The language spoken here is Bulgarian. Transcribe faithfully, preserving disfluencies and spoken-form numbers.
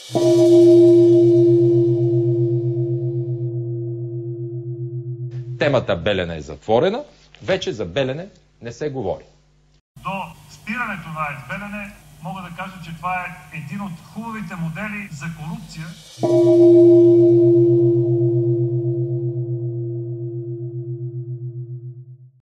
Темата Белене е затворена, вече за Белене не се говори. До спирането на АЕЦ Белене мога да кажа, че това е един от хубавите модели за корупция.